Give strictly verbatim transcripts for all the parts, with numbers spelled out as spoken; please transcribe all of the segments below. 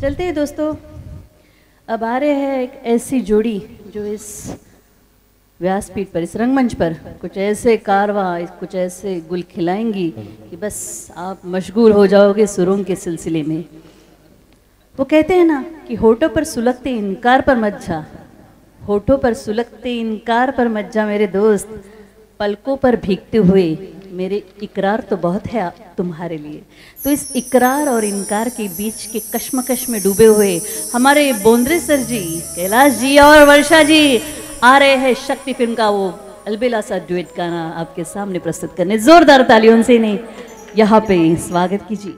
चलते हैं दोस्तों, अब आ रहे हैं एक ऐसी जोड़ी जो इस व्यासपीठ पर, इस रंगमंच पर कुछ ऐसे कारवा, कुछ ऐसे गुल खिलाएंगी कि बस आप मशगूल हो जाओगे सुरों के सिलसिले में। वो कहते हैं ना कि होठों पर सुलगते इनकार पर मत जा, होठों पर सुलगते इनकार पर मत जा मेरे दोस्त, पलकों पर भीगते हुए मेरे इकरार तो बहुत है तुम्हारे लिए। तो इस इकरार और इनकार के बीच के कश्मकश में डूबे हुए हमारे बोंद्रे सर जी, कैलाश जी और वर्षा जी आ रहे हैं शक्ति फिल्म का वो अलबेला सा ड्यूएट गाना आपके सामने प्रस्तुत करने। जोरदार तालियों से इन्हें यहाँ पे स्वागत कीजिए।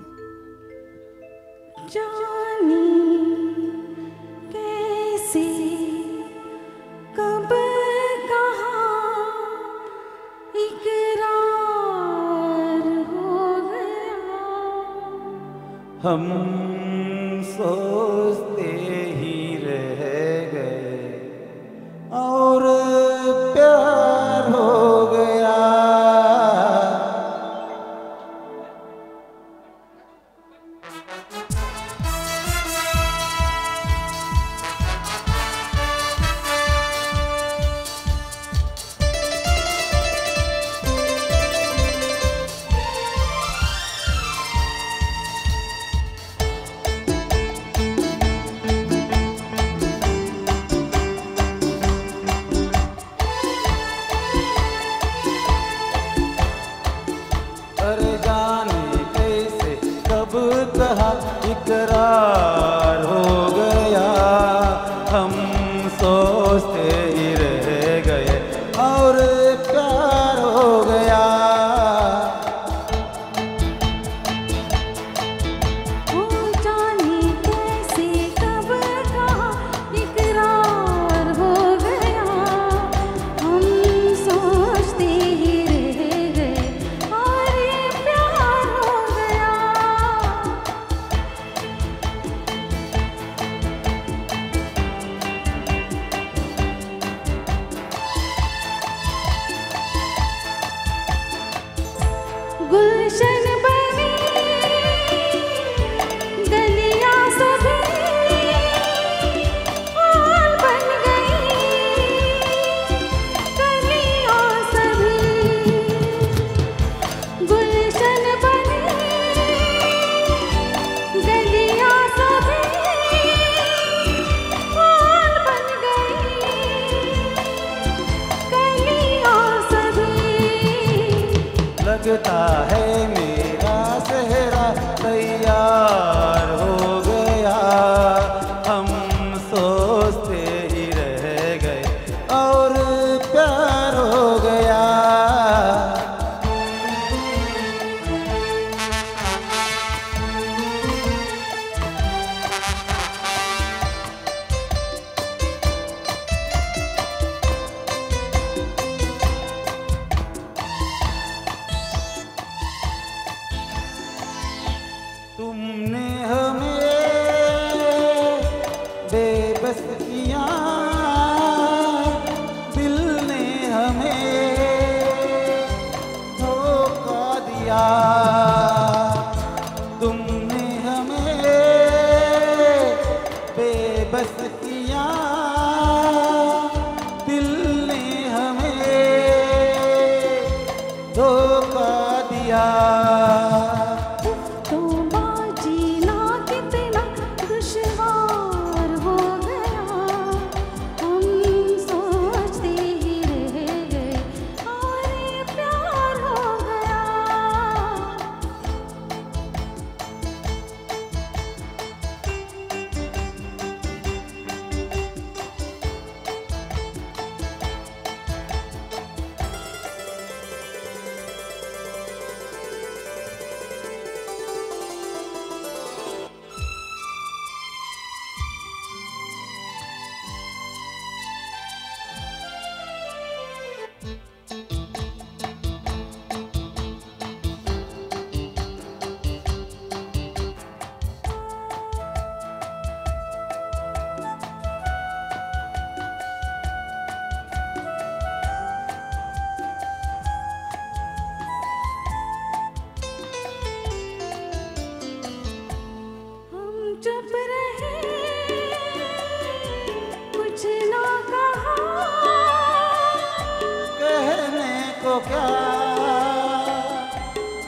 हम सोचते ही रह गए और प्यार हो गया। इकरार हो गया, हम सोचते ही रह गए और प्यार हो गया। ओ जाने कैसे कब कहा इकरार हो गया, हम सोचते ही रह गए और प्यार हो गया। गुलशन बनी गलियां सभी फूल बन गई, गलियां सभी गुलशन बनी गलियां सभी फूल बन गई, गलियां सभी। लगता है मेरा सेहरा तैयार हो गया, हम सोचते ही रह गए और प्यार हो गया। तुमने हमें बेबस किया, दिल ने हमें धोखा दिया। तुमने हमें बेबस किया, दिल ने हमें धोखा दिया।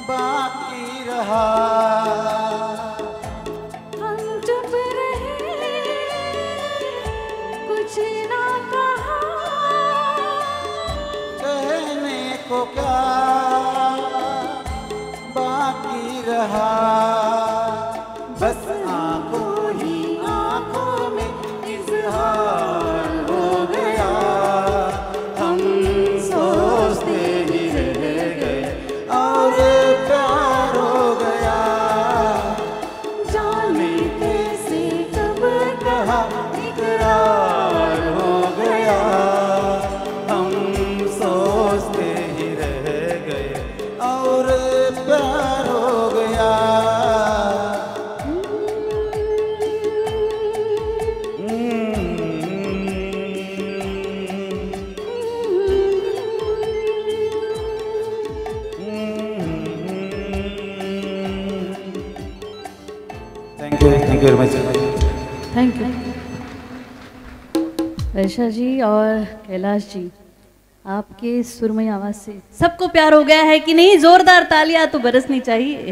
बाकी रहा। हम चुप रहे, कुछ ना कहा, कहने को क्या बाकी रहा। बस आंखों ही आंखों में इजहार हो गया। हम सोचते ही रह गए और प्यार हो गया। जाने कैसे कब कहा इकरार हो गया। हम सोचते ही रह गए और प्यार हो गया। Thank you thank you very much. Thank you Varsha ji और कैलाश जी, आपके सुरमई आवाज से सबको प्यार हो गया है कि नहीं? जोरदार तालियां तो बरसनी चाहिए।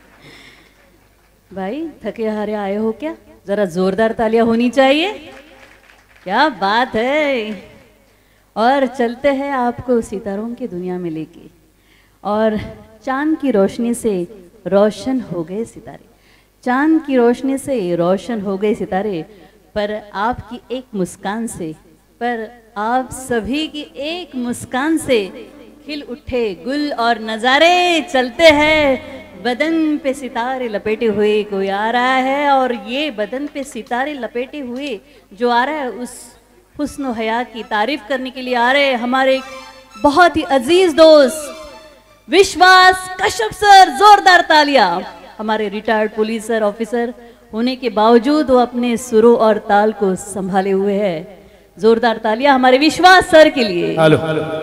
भाई थके हारे आए हो क्या? जरा जोरदार तालियां होनी चाहिए। क्या बात है। और चलते हैं आपको सितारों की दुनिया में लेके। और चांद की रोशनी से रोशन हो गए सितारे, चांद की रोशनी से रोशन हो गए सितारे, पर आपकी एक मुस्कान से, पर आप सभी की एक मुस्कान से खिल उठे गुल और नज़ारे। चलते हैं बदन पे सितारे लपेटे हुए कोई आ रहा है, और ये बदन पे सितारे लपेटे हुए जो आ रहा है उस हुस्न हया की तारीफ करने के लिए आ रहे हैं हमारे बहुत ही अजीज दोस्त विश्वास कश्यप सर। जोरदार तालियां। हमारे रिटायर्ड पुलिस ऑफिसर होने के बावजूद वो अपने सुरों और ताल को संभाले हुए हैं। जोरदार तालियां हमारे विश्वास सर के लिए। हेलो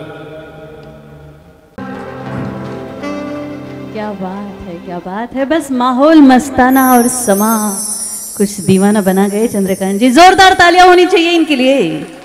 क्या बात है, क्या बात है। बस माहौल मस्ताना और समा कुछ दीवाना बना गए चंद्रकांत जी। जोरदार तालियां होनी चाहिए इनके लिए।